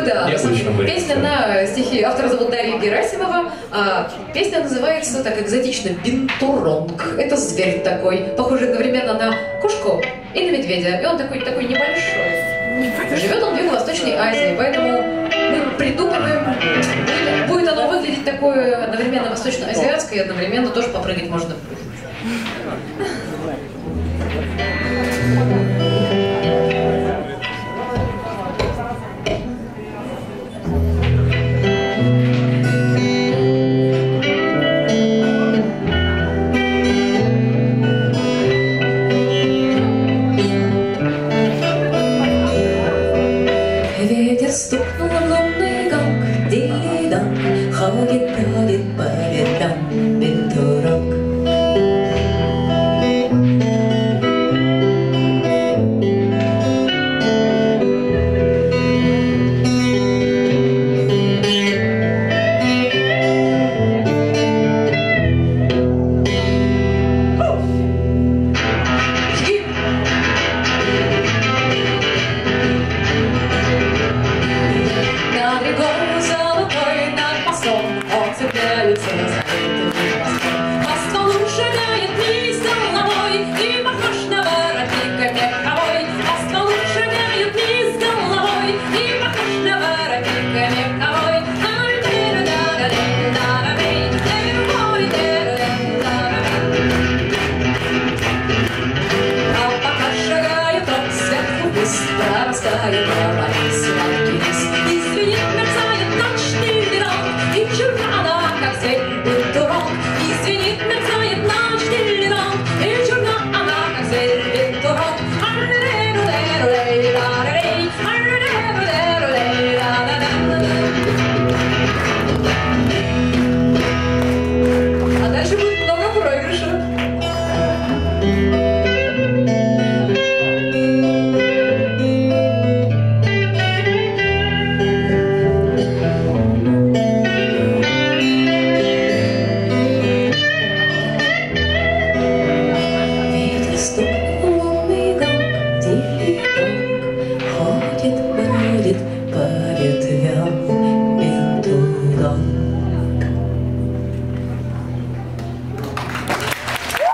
Да, песня на стихи автора зовут Дарья Герасимова, а песня называется так экзотично «Бинтуронг». Это зверь такой, похожий одновременно на кошку и на медведя, и он такой небольшой. Живет он в Юго-Восточной Азии, поэтому мы придумываем, будет оно выглядеть такое одновременно восточно-азиатское и одновременно тоже попрыгать можно. Ветер стукнул в лунный гонг, дили-дон, ходит, бродит по ветрам бинтуронг. Растает трава, сладкий лист, и звенит, мерцает ночный ледок, и черна она, как зверь, бинтуронг. И звенит, мерцает ночный ледок, и черна она, как зверь, бинтуронг. А дальше будет много проигрышев.